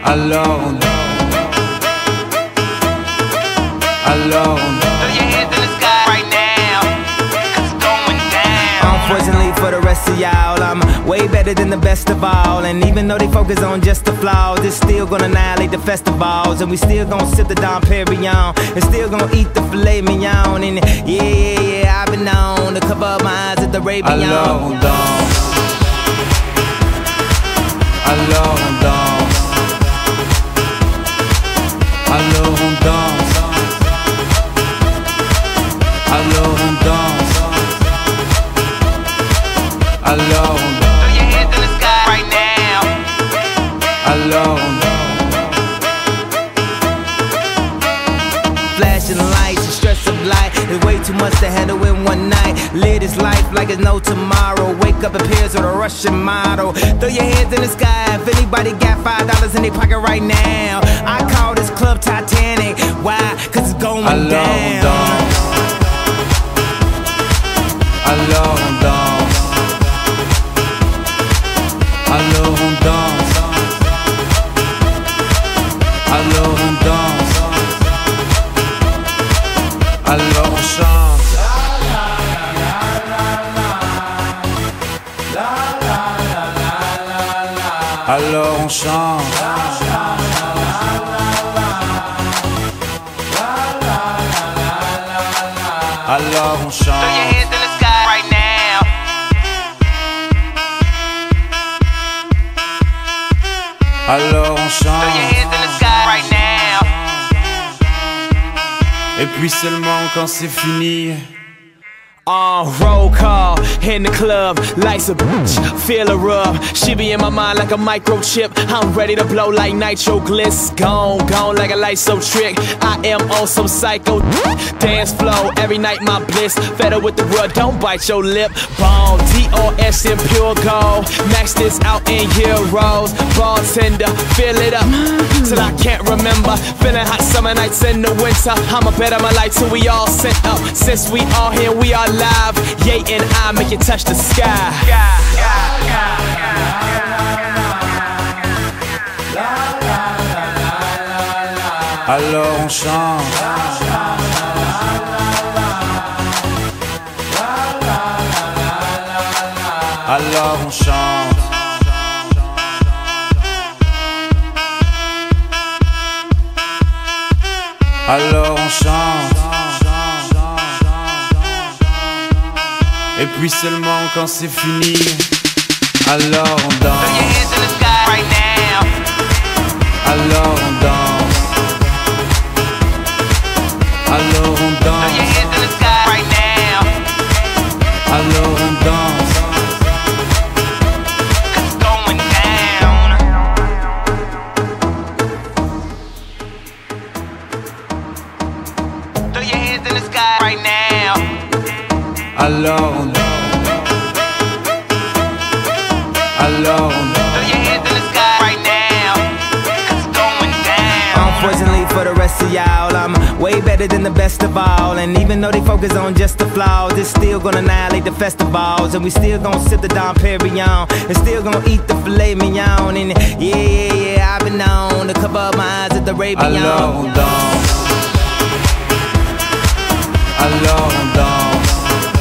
Alors on danse. Alors on danse. Throw your hands in the sky right now, 'cause it's going down. Unfortunately for the rest of y'all, I'm way better than the best of all. And even though they focus on just the flaws, it's still gonna annihilate the festivals. And we still gonna sip the Dom Perignon, and still gonna eat the filet mignon. And yeah, I've been known to cover up my eyes at the Arabian. Alors on danse. Alors on danse. Alors on danse. Alors on danse. Alors on danse. Throw your hands in the sky right now. Alors on danse. Flashing lights and stress of light, it's way too much to handle in one night. Live this life like it's no tomorrow. Wake up in pairs with a Russian model. Throw your hands in the sky if anybody got $5 in their pocket right now. I call this club Titanic. Why? 'Cause it's going Alors on down. danse. Alors on danse. Alors on danse. Alors on danse. Alors on chante. Alors on chante. Alors on Throw your chante. hands in the sky right now. Alors on Throw your chante. hands in the sky right now. Et puis seulement quand c'est fini. Roll call in the club, life's a bitch, feel a rub. She be in my mind like a microchip. I'm ready to blow like nitro gliss. Gone like a light so trick. I am on some psycho dance flow. Every night my bliss. Fed up with the world, don't bite your lip. Bone, DOS in pure gold. Max this out in euros. Bartender, fill it up till I can't remember. Feeling hot summer nights in the winter. I'ma bet my life till we all sent up. Since we all here, we are live. Ye and I make it touch the sky. Alors on chante. Alors on chante. Alors on chante. Et puis seulement quand c'est fini. Alors on Throw your danse. hands in the sky right now. Alors on danse. Alors on Throw your danse. hands in the sky right now. Alors on danse. 'Cause it's going down. Throw your hands in the sky right now. Alors on danse. Alors on danse. Throw your hands in the sky right now, 'cause it's going down. Unfortunately for the rest of y'all, I'm way better than the best of all. And even though they focus on just the flaws, it's still gonna annihilate the festivals. And we still gonna sip the Dom Perignon, and still gonna eat the filet mignon. And yeah, I've been known to cover up my eyes at the Arabian. Alors on danse. Alors on danse.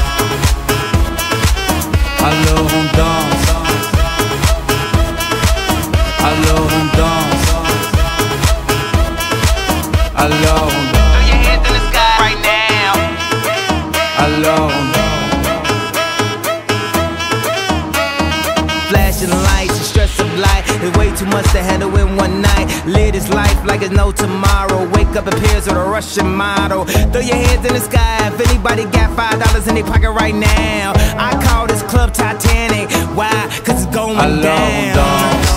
Alors on danse. Alors on danse. Alors on danse. Throw your hands in the sky right now. Alors on danse. Flashing lights and stress of light, it's way too much to handle in one night. Live this life like it's no tomorrow. Wake up in pairs with a Russian model. Throw your hands in the sky if anybody got $5 in their pocket right now. I call this club Titanic. Why? 'Cause it's going Alors on down. danse.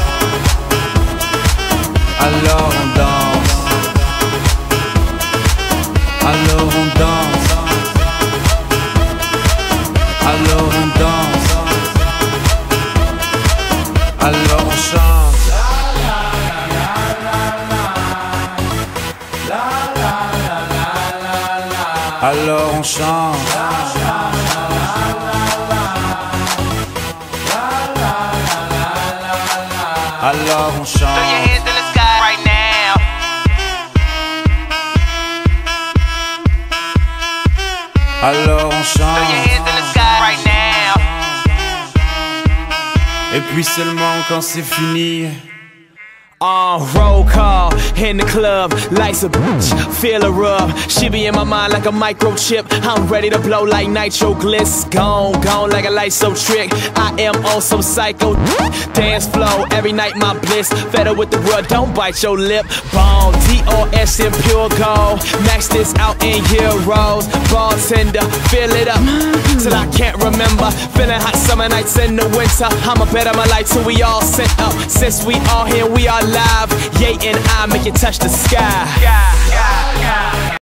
Alors on danse. Alors on danse. Alors on danse. Alors on chante. Alors on chante. Alors on Throw your chante. hands in the alors on Throw your chante. hands in the sky right now. Et puis seulement quand c'est fini, Roll call in the club, life's a bitch, feel a rub. She be in my mind like a microchip. I'm ready to blow like nitroglyphs. Gone like a light so trick. I am on some psycho dance flow every night, my bliss. Fed up with the world, don't bite your lip. Bone, DOS in pure gold. Max this out in euros. Bartender, fill it up till I can't remember. Feeling hot summer nights in the winter. I'ma bet on my life till we all sent up. Since we all here, we are live. Yay and I make it touch the sky.